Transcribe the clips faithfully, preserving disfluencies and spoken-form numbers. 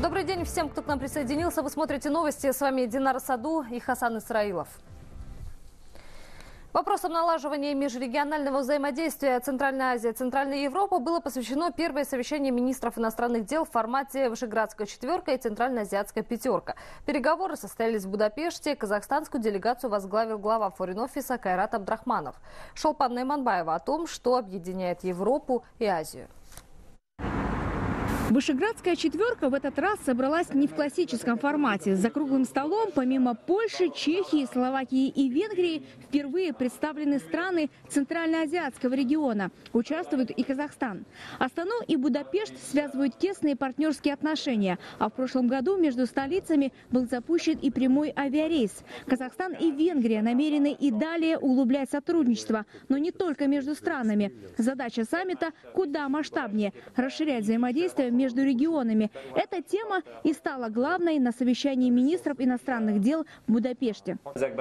Добрый день всем, кто к нам присоединился. Вы смотрите новости. С вами Динара Саду и Хасан Исраилов. Вопросам налаживания межрегионального взаимодействия Центральная Азия и Центральная Европа было посвящено первое совещание министров иностранных дел в формате Вышеградская четверка и Центральноазиатская пятерка. Переговоры состоялись в Будапеште. Казахстанскую делегацию возглавил глава форин-офиса Кайрат Абдрахманов. Шолпан Найманбаева о том, что объединяет Европу и Азию. Вышеградская четверка в этот раз собралась не в классическом формате. За круглым столом, помимо Польши, Чехии, Словакии и Венгрии, впервые представлены страны Центральноазиатского региона. Участвует и Казахстан. Астану и Будапешт связывают тесные партнерские отношения. А в прошлом году между столицами был запущен и прямой авиарейс. Казахстан и Венгрия намерены и далее углублять сотрудничество. Но не только между странами. Задача саммита куда масштабнее – расширять взаимодействие между регионами. Эта тема и стала главной на совещании министров иностранных дел в Будапеште.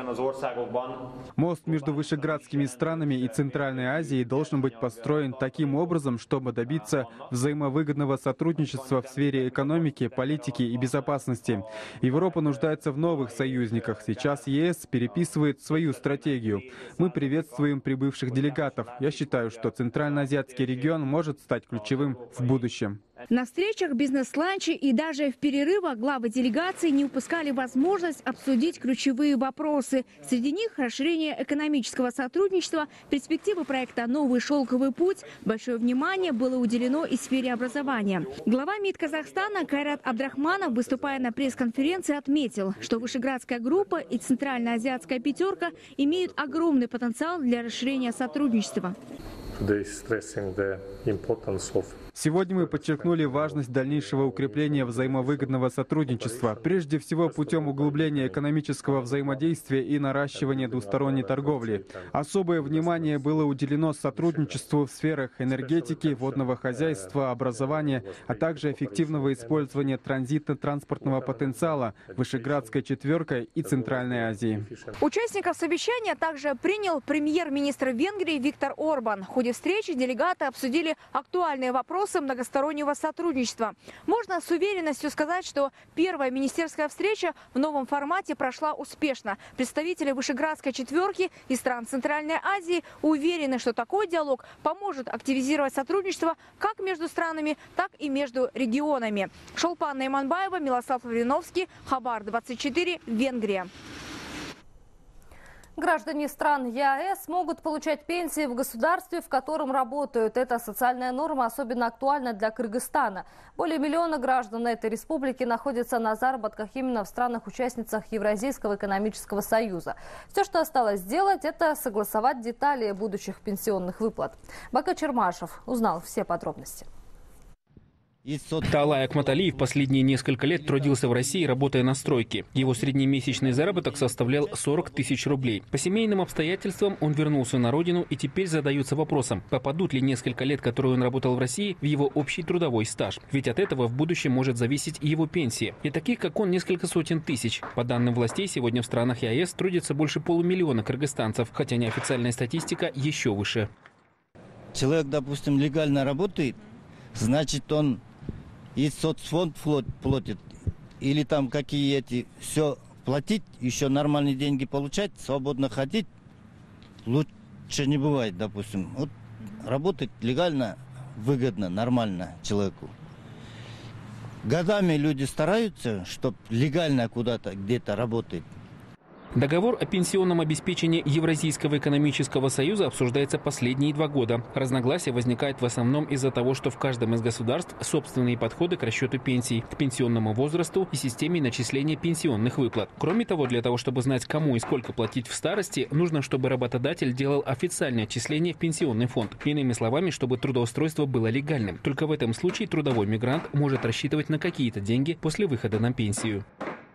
Мост между вышеградскими странами и Центральной Азией должен быть построен таким образом, чтобы добиться взаимовыгодного сотрудничества в сфере экономики, политики и безопасности. Европа нуждается в новых союзниках. Сейчас ЕС переписывает свою стратегию. Мы приветствуем прибывших делегатов. Я считаю, что Центральноазиатский регион может стать ключевым в будущем. На встречах, бизнес-ланче и даже в перерывах главы делегаций не упускали возможность обсудить ключевые вопросы. Среди них расширение экономического сотрудничества, перспективы проекта «Новый шелковый путь». Большое внимание было уделено и сфере образования. Глава МИД Казахстана Кайрат Абдрахманов, выступая на пресс-конференции, отметил, что Вышеградская группа и Центральноазиатская пятерка имеют огромный потенциал для расширения сотрудничества. Сегодня мы подчеркнули важность дальнейшего укрепления взаимовыгодного сотрудничества, прежде всего путем углубления экономического взаимодействия и наращивания двусторонней торговли. Особое внимание было уделено сотрудничеству в сферах энергетики, водного хозяйства, образования, а также эффективного использования транзитно-транспортного потенциала Вышеградской четверкой и Центральной Азии. Участников совещания также принял премьер-министр Венгрии Виктор Орбан. В ходе встречи делегаты обсудили актуальные вопросы многостороннего сотрудничества. Можно с уверенностью сказать, что первая министерская встреча в новом формате прошла успешно. Представители Вышеградской четверки и стран Центральной Азии уверены, что такой диалог поможет активизировать сотрудничество как между странами, так и между регионами. Шолпан Найманбаева, Милослав Лавриновский, Хабар двадцать четыре, Венгрия. Граждане стран ЕАЭС могут получать пенсии в государстве, в котором работают. Эта социальная норма особенно актуальна для Кыргызстана. Более миллиона граждан этой республики находятся на заработках именно в странах-участницах Евразийского экономического союза. Все, что осталось сделать, это согласовать детали будущих пенсионных выплат. Бака Чермашев узнал все подробности. Таалай Акматалиев последние несколько лет трудился в России, работая на стройке. Его среднемесячный заработок составлял сорок тысяч рублей. По семейным обстоятельствам он вернулся на родину и теперь задается вопросом, попадут ли несколько лет, которые он работал в России, в его общий трудовой стаж. Ведь от этого в будущем может зависеть его пенсия. И таких, как он, несколько сотен тысяч. По данным властей, сегодня в странах ЕАЭС трудится больше полумиллиона кыргызстанцев, хотя неофициальная статистика еще выше. Человек, допустим, легально работает, значит, он и соцфонд платит, или там какие эти, все платить, еще нормальные деньги получать, свободно ходить, лучше не бывает, допустим. Вот работать легально, выгодно, нормально человеку. Годами люди стараются, чтобы легально куда-то, где-то работать. Договор о пенсионном обеспечении Евразийского экономического союза обсуждается последние два года. Разногласия возникают в основном из-за того, что в каждом из государств собственные подходы к расчету пенсий, к пенсионному возрасту и системе начисления пенсионных выплат. Кроме того, для того, чтобы знать, кому и сколько платить в старости, нужно, чтобы работодатель делал официальное отчисление в пенсионный фонд. Иными словами, чтобы трудоустройство было легальным. Только в этом случае трудовой мигрант может рассчитывать на какие-то деньги после выхода на пенсию.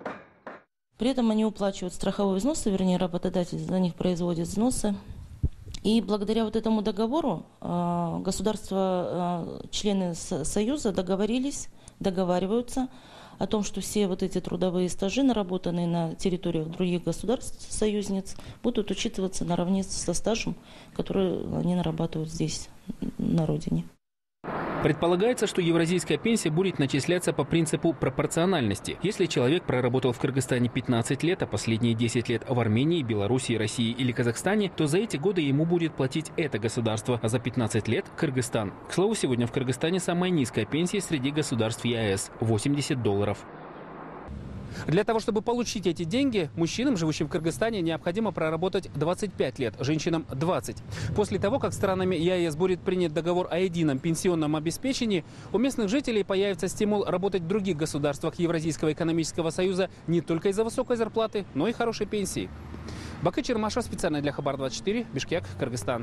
При этом они уплачивают страховые взносы, вернее, работодатель за них производит взносы. И благодаря вот этому договору государства, члены Союза договорились, договариваются о том, что все вот эти трудовые стажи, наработанные на территориях других государств-союзниц, будут учитываться наравне со стажем, который они нарабатывают здесь, на родине. Предполагается, что евразийская пенсия будет начисляться по принципу пропорциональности. Если человек проработал в Кыргызстане пятнадцать лет, а последние десять лет в Армении, Белоруссии, России или Казахстане, то за эти годы ему будет платить это государство, а за пятнадцать лет – Кыргызстан. К слову, сегодня в Кыргызстане самая низкая пенсия среди государств ЕАЭС – восемьдесят долларов. Для того, чтобы получить эти деньги, мужчинам, живущим в Кыргызстане, необходимо проработать двадцать пять лет, женщинам – двадцать. После того, как странами ЕАЭС будет принят договор о едином пенсионном обеспечении, у местных жителей появится стимул работать в других государствах Евразийского экономического союза не только из-за высокой зарплаты, но и хорошей пенсии. Бакы Чермашев, специально для Хабар двадцать четыре, Бишкек, Кыргызстан.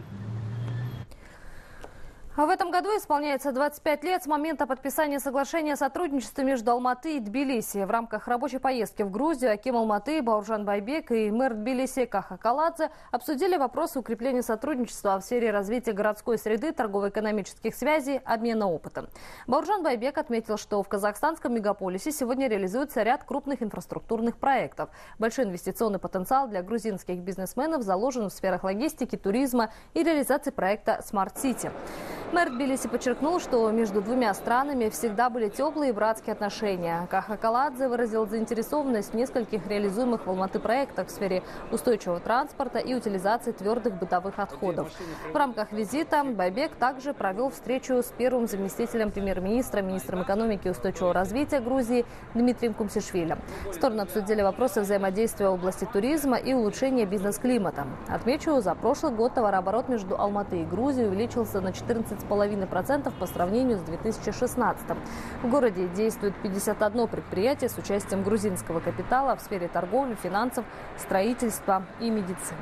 А в этом году исполняется двадцать пять лет с момента подписания соглашения о сотрудничестве между Алматы и Тбилиси. В рамках рабочей поездки в Грузию аким Алматы Бауржан Байбек и мэр Тбилиси Каха Каладзе обсудили вопросы укрепления сотрудничества в сфере развития городской среды, торгово-экономических связей, обмена опытом. Бауржан Байбек отметил, что в казахстанском мегаполисе сегодня реализуется ряд крупных инфраструктурных проектов. Большой инвестиционный потенциал для грузинских бизнесменов заложен в сферах логистики, туризма и реализации проекта Smart City. Мэр Тбилиси подчеркнул, что между двумя странами всегда были теплые и братские отношения. Каха Каладзе выразил заинтересованность в нескольких реализуемых в Алматы проектах в сфере устойчивого транспорта и утилизации твердых бытовых отходов. В рамках визита Байбек также провел встречу с первым заместителем премьер-министра, министром экономики и устойчивого развития Грузии Дмитрием Кумсишвили. Стороны обсудили вопросы взаимодействия в области туризма и улучшения бизнес-климата. Отмечу, за прошлый год товарооборот между Алматы и Грузией увеличился на четырнадцать целых пять десятых процента по сравнению с две тысячи шестнадцатым. В городе действует пятьдесят одно предприятие с участием грузинского капитала в сфере торговли, финансов, строительства и медицины.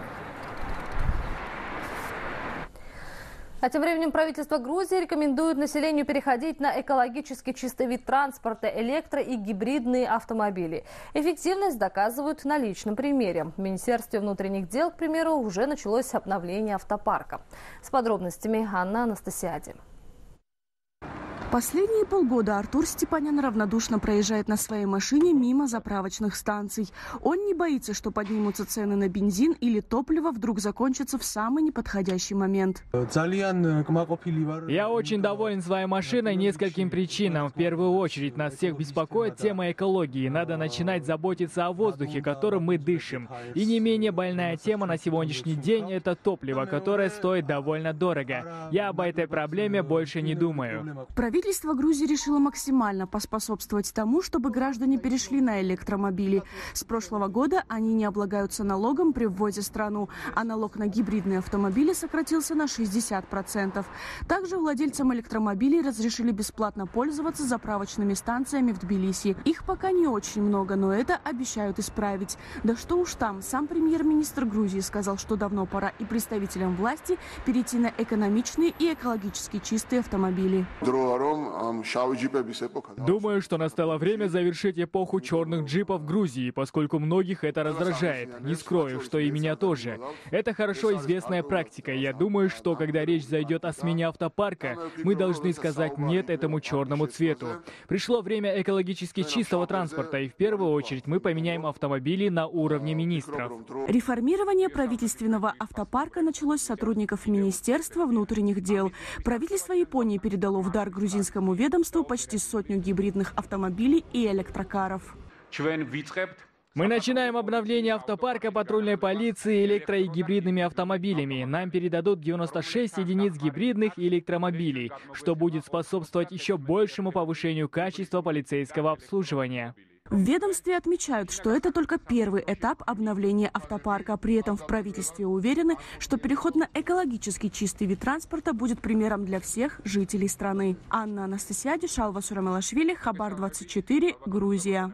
А тем временем правительство Грузии рекомендует населению переходить на экологически чистый вид транспорта – электро- и гибридные автомобили. Эффективность доказывают на личном примере. В Министерстве внутренних дел, к примеру, уже началось обновление автопарка. С подробностями Анна Анастасиади. Последние полгода Артур Степанян равнодушно проезжает на своей машине мимо заправочных станций. Он не боится, что поднимутся цены на бензин или топливо вдруг закончатся в самый неподходящий момент. Я очень доволен своей машиной нескольким причинам. В первую очередь нас всех беспокоит тема экологии. Надо начинать заботиться о воздухе, которым мы дышим. И не менее больная тема на сегодняшний день – это топливо, которое стоит довольно дорого. Я об этой проблеме больше не думаю. Правительство Грузии решило максимально поспособствовать тому, чтобы граждане перешли на электромобили. С прошлого года они не облагаются налогом при ввозе в страну, а налог на гибридные автомобили сократился на шестьдесят процентов. Также владельцам электромобилей разрешили бесплатно пользоваться заправочными станциями в Тбилиси. Их пока не очень много, но это обещают исправить. Да что уж там, сам премьер-министр Грузии сказал, что давно пора и представителям власти перейти на экономичные и экологически чистые автомобили. Думаю, что настало время завершить эпоху черных джипов в Грузии, поскольку многих это раздражает. Не скрою, что и меня тоже. Это хорошо известная практика. Я думаю, что когда речь зайдет о смене автопарка, мы должны сказать «нет» этому черному цвету. Пришло время экологически чистого транспорта, и в первую очередь мы поменяем автомобили на уровне министров. Реформирование правительственного автопарка началось с сотрудников Министерства внутренних дел. Правительство Японии передало в дар грузинскому ведомству почти сотню гибридных автомобилей и электрокаров. Мы начинаем обновление автопарка патрульной полиции электро- и гибридными автомобилями. Нам передадут девяносто шесть единиц гибридных электромобилей, что будет способствовать еще большему повышению качества полицейского обслуживания. В ведомстве отмечают, что это только первый этап обновления автопарка. При этом в правительстве уверены, что переход на экологически чистый вид транспорта будет примером для всех жителей страны. Анна Анастасиади, Шалва Сурамелашвили, Хабар двадцать четыре, Грузия.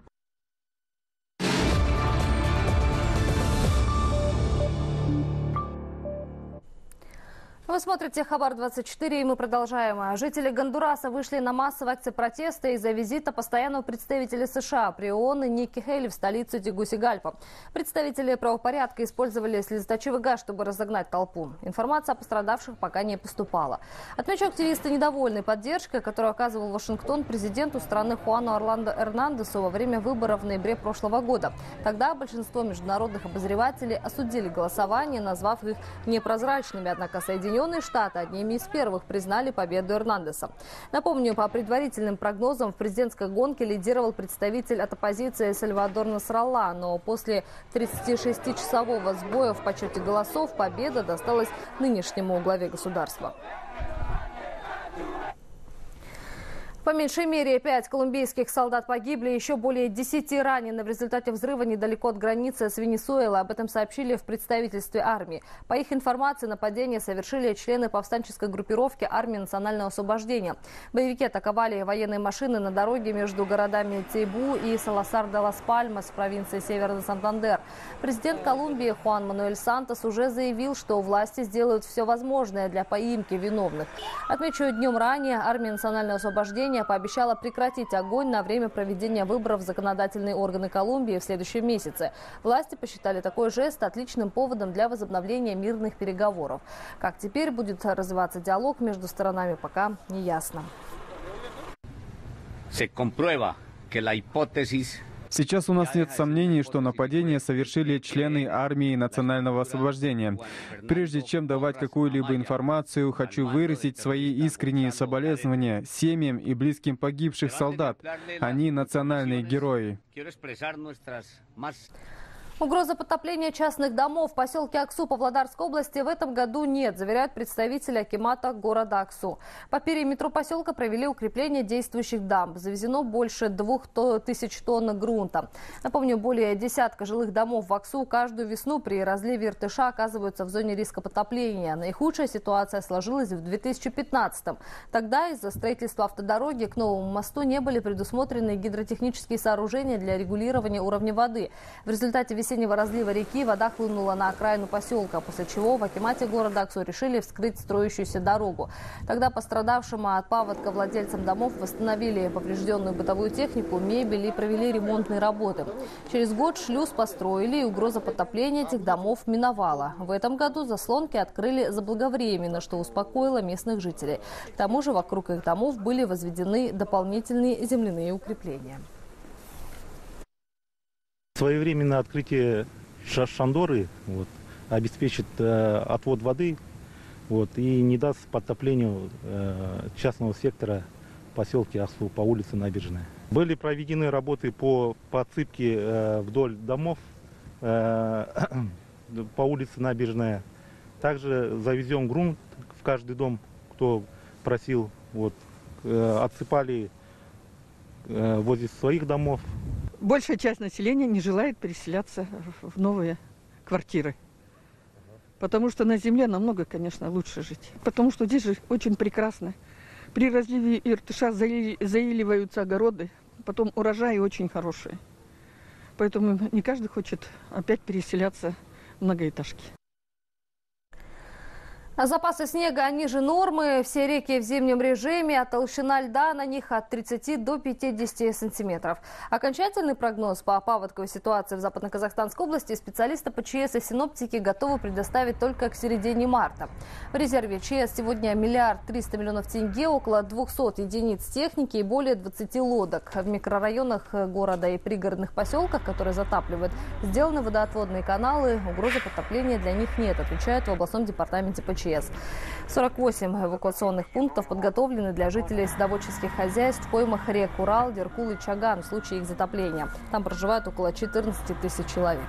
Вы смотрите Хабар двадцать четыре, и мы продолжаем. Жители Гондураса вышли на массовые акции протеста из-за визита постоянного представителя США при ООН Ники Хейли в столицу Тегусигальпа. Представители правопорядка использовали слезоточивый газ, чтобы разогнать толпу. Информация о пострадавших пока не поступала. Отмечу, активисты недовольны поддержкой, которую оказывал Вашингтон президенту страны Хуану Орландо Эрнандесу во время выборов в ноябре прошлого года. Тогда большинство международных обозревателей осудили голосование, назвав их непрозрачными, однако Соединенные Соединенные Штаты одними из первых признали победу Эрнандеса. Напомню, по предварительным прогнозам в президентской гонке лидировал представитель от оппозиции Сальвадор Насралла, но после тридцатишестичасового сбоя в подсчете голосов победа досталась нынешнему главе государства. По меньшей мере пять колумбийских солдат погибли, еще более десяти ранены в результате взрыва недалеко от границы с Венесуэлой. Об этом сообщили в представительстве армии. По их информации, нападение совершили члены повстанческой группировки армии национального освобождения. Боевики атаковали военные машины на дороге между городами Тейбу и Саласар-де-Лас-Пальмас в провинции Северный Сантандер. Президент Колумбии Хуан Мануэль Сантос уже заявил, что власти сделают все возможное для поимки виновных. Отмечу, днем ранее армия национального освобождения пообещала прекратить огонь на время проведения выборов в законодательные органы Колумбии в следующем месяце. Власти посчитали такой жест отличным поводом для возобновления мирных переговоров. Как теперь будет развиваться диалог между сторонами, пока не ясно. Сейчас у нас нет сомнений, что нападение совершили члены армии национального освобождения. Прежде чем давать какую-либо информацию, хочу выразить свои искренние соболезнования семьям и близким погибших солдат. Они национальные герои. Угрозы потопления частных домов в поселке Аксу Павлодарской области в этом году нет, заверяют представители акимата города Аксу. По периметру поселка провели укрепление действующих дамб. Завезено больше двух тысяч тонн грунта. Напомню, более десятка жилых домов в Аксу каждую весну при разливе Иртыша оказываются в зоне риска потопления. Наихудшая ситуация сложилась в две тысячи пятнадцатом. Тогда из-за строительства автодороги к новому мосту не были предусмотрены гидротехнические сооружения для регулирования уровня воды. В результате весеннего весеннего разлива реки вода хлынула на окраину поселка, после чего в акимате города Аксу решили вскрыть строящуюся дорогу. Тогда пострадавшим от паводка владельцам домов восстановили поврежденную бытовую технику, мебель и провели ремонтные работы. Через год шлюз построили, и угроза потопления этих домов миновала. В этом году заслонки открыли заблаговременно, что успокоило местных жителей. К тому же вокруг их домов были возведены дополнительные земляные укрепления. Своевременное открытие Шандоры вот, обеспечит э, отвод воды вот, и не даст подтоплению э, частного сектора в поселке Аксу по улице Набережная. Были проведены работы по подсыпке э, вдоль домов э, по улице Набережная. Также завезем грунт в каждый дом, кто просил. Вот, э, отсыпали э, возле своих домов. Большая часть населения не желает переселяться в новые квартиры. Потому что на земле намного, конечно, лучше жить. Потому что здесь же очень прекрасно. При разливе Иртыша заиливаются огороды, потом урожаи очень хорошие. Поэтому не каждый хочет опять переселяться в многоэтажки. Запасы снега ниже нормы, все реки в зимнем режиме, а толщина льда на них от тридцати до пятидесяти сантиметров. Окончательный прогноз по паводковой ситуации в Западно-Казахстанской области специалисты ПЧС и синоптики готовы предоставить только к середине марта. В резерве ЧС сегодня миллиард триста миллионов тенге, около двухсот единиц техники и более двадцати лодок. В микрорайонах города и пригородных поселках, которые затапливают, сделаны водоотводные каналы. Угрозы потопления для них нет, отвечают в областном департаменте ПЧС. сорок восемь эвакуационных пунктов подготовлены для жителей садоводческих хозяйств в поймах рек Урал, Деркул и Чаган в случае их затопления. Там проживают около четырнадцати тысяч человек.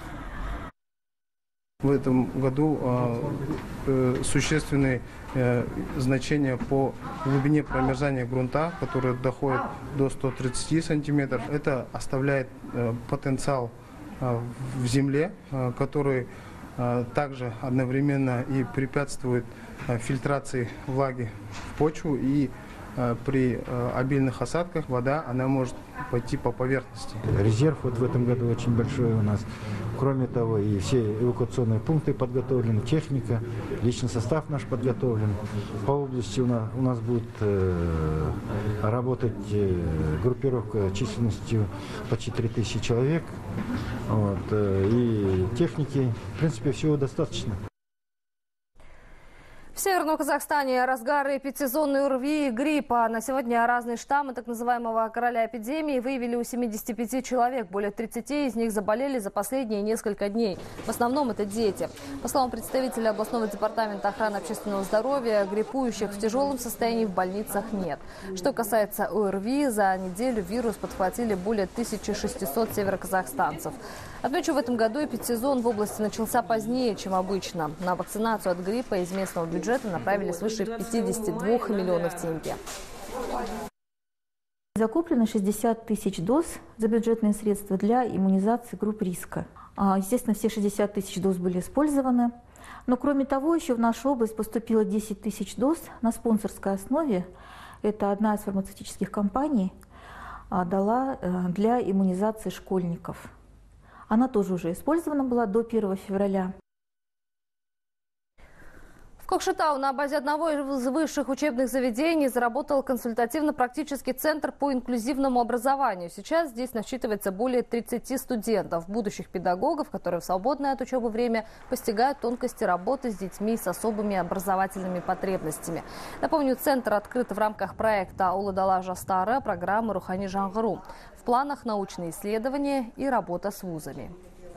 В этом году э, существенные э, значения по глубине промерзания грунта, которые доходят до ста тридцати сантиметров. Это оставляет э, потенциал э, в земле, э, который также одновременно и препятствует фильтрации влаги в почву, и при обильных осадках вода она может пойти по поверхности. Резерв вот в этом году очень большой у нас. Кроме того, и все эвакуационные пункты подготовлены, техника, личный состав наш подготовлен. По области у нас, у нас будет э, работать э, группировка численностью почти три тысячи человек. Вот, э, и техники, в принципе, всего достаточно. В Северном Казахстане разгар эпидсезонной ОРВИ и гриппа. На сегодня разные штаммы так называемого короля эпидемии выявили у семидесяти пяти человек. Более тридцати из них заболели за последние несколько дней. В основном это дети. По словам представителя областного департамента охраны общественного здоровья, гриппующих в тяжелом состоянии в больницах нет. Что касается ОРВИ, за неделю вирус подхватили более тысячи шестисот североказахстанцев. Отмечу, в этом году эпидсезон в области начался позднее, чем обычно. На вакцинацию от гриппа из местного бюджета направили свыше пятидесяти двух миллионов тенге. Закуплено шестьдесят тысяч доз за бюджетные средства для иммунизации групп риска. Естественно, все шестьдесят тысяч доз были использованы. Но кроме того, еще в нашу область поступило десять тысяч доз на спонсорской основе. Это одна из фармацевтических компаний дала для иммунизации школьников. Она тоже уже использована была до первого февраля. В Кокшетау на базе одного из высших учебных заведений заработал консультативно-практический центр по инклюзивному образованию. Сейчас здесь насчитывается более тридцати студентов, будущих педагогов, которые в свободное от учебы время постигают тонкости работы с детьми с особыми образовательными потребностями. Напомню, центр открыт в рамках проекта «Улы-дала жастары» программы «Рухани жаңғыру». В планах научные исследования и работа с вузами.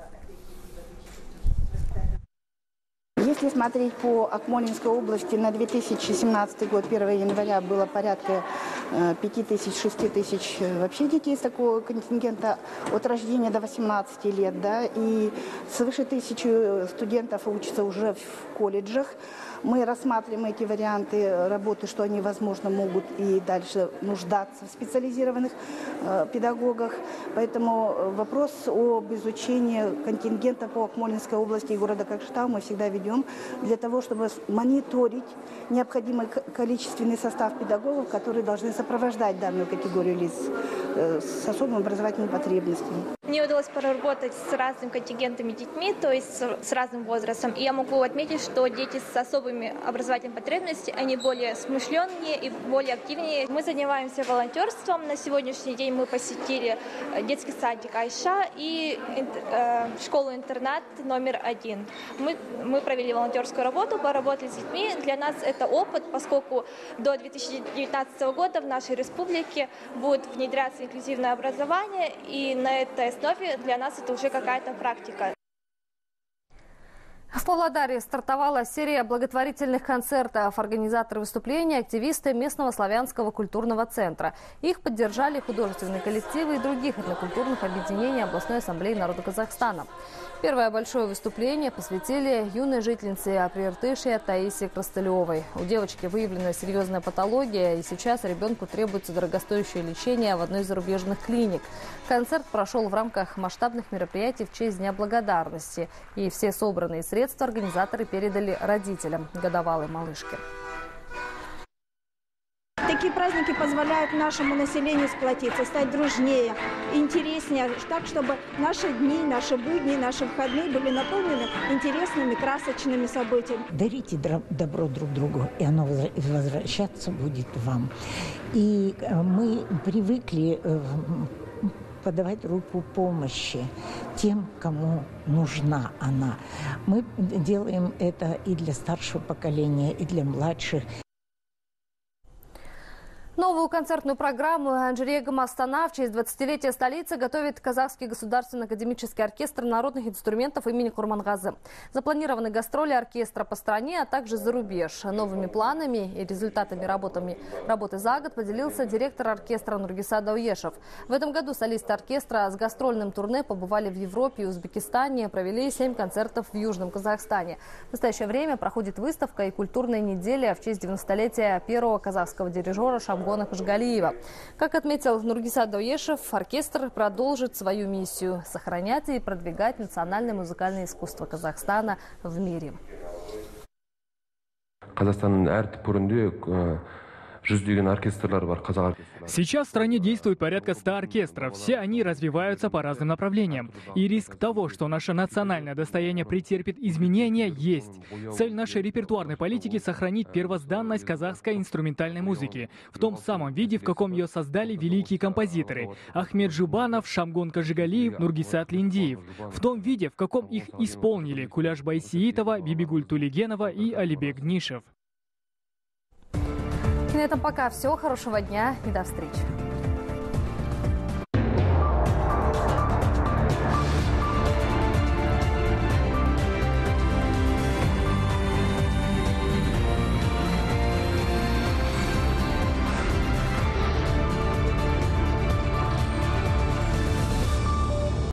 Если смотреть по Акмолинской области, на две тысячи семнадцатый год, первого января, было порядка пяти тысяч, шести тысяч вообще детей из такого контингента от рождения до восемнадцати лет. Да, и свыше тысячи студентов учатся уже в колледжах. Мы рассматриваем эти варианты работы, что они, возможно, могут и дальше нуждаться в специализированных э, педагогах. Поэтому вопрос об изучении контингента по Акмолинской области и города Кокшетау мы всегда ведем для того, чтобы мониторить необходимый количественный состав педагогов, которые должны сопровождать данную категорию лиц э, с особыми образовательными потребностями. Мне удалось поработать с разными контингентами детьми, то есть с разным возрастом. И я могу отметить, что дети с особыми образовательными потребностями, они более смышленнее и более активнее. Мы занимаемся волонтерством. На сегодняшний день мы посетили детский садик Айша и э, школу-интернат номер один. Мы, мы провели волонтерскую работу, поработали с детьми. Для нас это опыт, поскольку до две тысячи девятнадцатого года в нашей республике будет внедряться инклюзивное образование, и на этой основе для нас это уже какая-то практика. В Павлодаре стартовала серия благотворительных концертов. Организаторы выступления – активисты местного славянского культурного центра. Их поддержали художественные коллективы и других этнокультурных объединений областной ассамблеи народа Казахстана. Первое большое выступление посвятили юной жительнице Априиртышья Таисе Крастылевой. У девочки выявлена серьезная патология, и сейчас ребенку требуется дорогостоящее лечение в одной из зарубежных клиник. Концерт прошел в рамках масштабных мероприятий в честь Дня благодарности. И все собранные средства организаторы передали родителям годовалой малышки. Такие праздники позволяют нашему населению сплотиться, стать дружнее, интереснее, так, чтобы наши дни, наши будни, наши выходные были наполнены интересными, красочными событиями. Дарите добро друг другу, и оно возвращаться будет вам. И мы привыкли подавать руку помощи тем, кому нужна она. Мы делаем это и для старшего поколения, и для младших. Новую концертную программу «Анжирегам Астана» в честь двадцатилетия столицы готовит Казахский государственный академический оркестр народных инструментов имени Курмангазы. Запланированы гастроли оркестра по стране, а также за рубеж. Новыми планами и результатами работами, работы за год поделился директор оркестра Нургиса Дауешев. В этом году солисты оркестра с гастрольным турне побывали в Европе и Узбекистане, провели семь концертов в Южном Казахстане. В настоящее время проходит выставка и культурная неделя в честь девяностолетия первого казахского дирижера Шамгона Кашгалиева. Как отметил Нургиса Дауешев, оркестр продолжит свою миссию – сохранять и продвигать национальное музыкальное искусство Казахстана в мире. Сейчас в стране действует порядка ста оркестров. Все они развиваются по разным направлениям. И риск того, что наше национальное достояние претерпит изменения, есть. Цель нашей репертуарной политики – сохранить первозданность казахской инструментальной музыки в том самом виде, в каком ее создали великие композиторы – Ахмед Жубанов, Шамгон Кашгалиев, Нургисат Линдиев. В том виде, в каком их исполнили Куляш Байсиитова, Бибигуль Тулигенова и Алибек Днишев. На этом пока все. Хорошего дня и до встречи.